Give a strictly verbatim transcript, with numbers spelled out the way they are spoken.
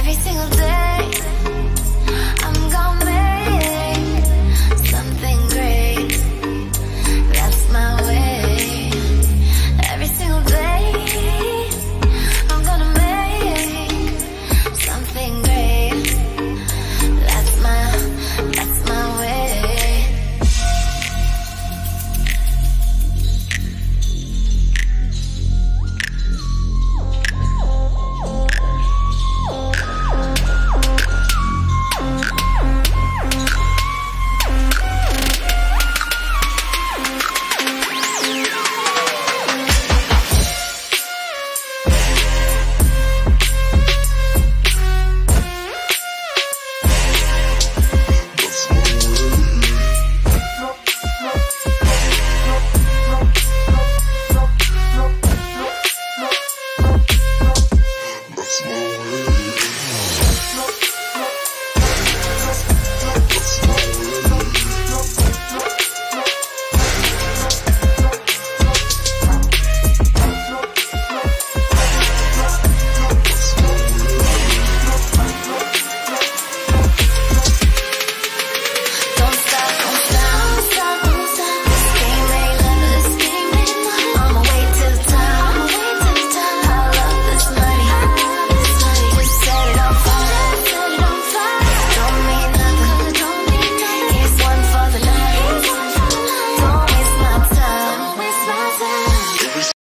Every single day I'm gonna make something great. That's my way. Every single day I'm gonna make something great. That's my, that's my way. That's my way.